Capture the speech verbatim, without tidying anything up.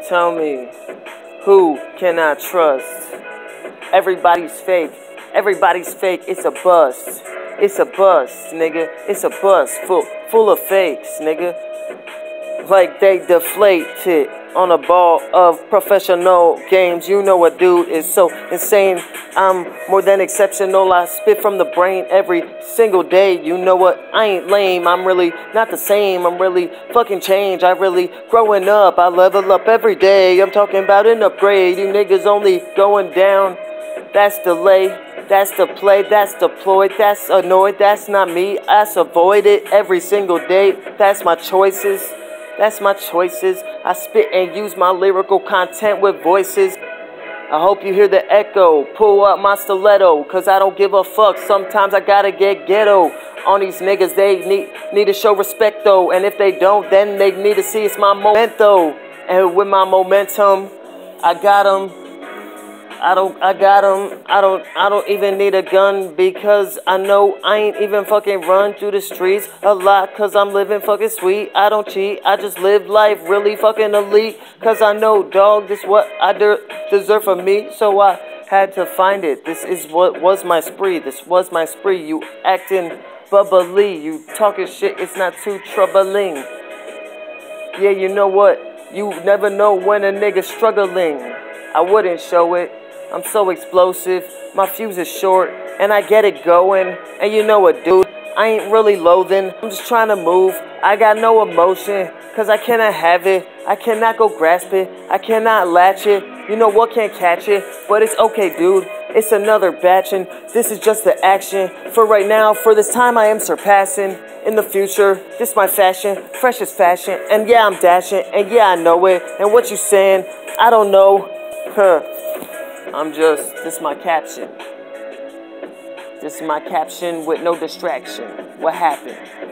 Tell me, who can I trust? Everybody's fake. Everybody's fake. It's a bust. It's a bust, nigga. It's a bust full, full of fakes, nigga. Like they deflated on a ball of professional games. You know a dude is so insane. I'm more than exceptional. I spit from the brain every single day. You know what? I ain't lame. I'm really not the same. I'm really fucking changed. I really growing up. I level up every day. I'm talking about an upgrade. You niggas only going down. That's delay. That's the play. That's deployed. That's annoyed. That's not me. That's avoided every single day. That's my choices. That's my choices. I spit and use my lyrical content with voices. I hope you hear the echo. Pull up my stiletto, cause I don't give a fuck. Sometimes I gotta get ghetto on these niggas. They need need to show respect though, and if they don't, then they need to see it's my momento. And with my momentum, I got 'em. I don't, I got 'em. I don't, I don't even need a gun because I know I ain't even fucking run through the streets a lot cause I'm living fucking sweet. I don't cheat, I just live life really fucking elite cause I know, dog, this what I de deserve from me. So I had to find it. This is what was my spree. This was my spree. You acting bubbly, you talking shit. It's not too troubling. Yeah, you know what? You never know when a nigga's struggling. I wouldn't show it. I'm so explosive, my fuse is short, and I get it going. And you know what, dude, I ain't really loathing. I'm just trying to move. I got no emotion, cause I cannot have it. I cannot go grasp it. I cannot latch it. You know what, can't catch it. But it's okay, dude. It's another batch, and this is just the action. For right now, for this time I am surpassing. In the future, this my fashion, freshest fashion. And yeah, I'm dashing, and yeah, I know it. And what you saying, I don't know. Huh. I'm just, this is my caption. This is my caption with no distraction. What happened?